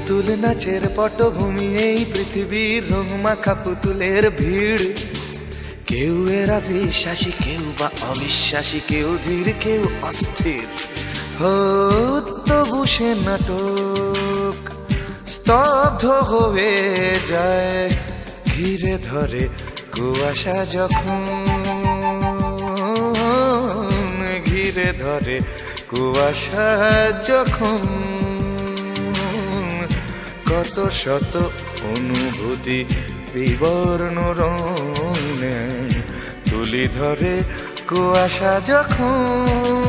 পুতুল নাচের পটভূমি এই পৃথিবীর রংমাখা পুতুলের ভিড়। কেউ এরা বিশ্বাসী, কেউ বা অবিশ্বাসী, কেউ ধীর, কেউ অস্থির। তবু সে নাটক স্তব্ধ হয়ে যায়, ঘিরে ধরে কুয়াশা যখন, ঘিরে ধরে কুয়াশা যখন। কত শত অনুভূতি বিবর্ণ রঙে তুলি ধরে কুয়াশা যখন।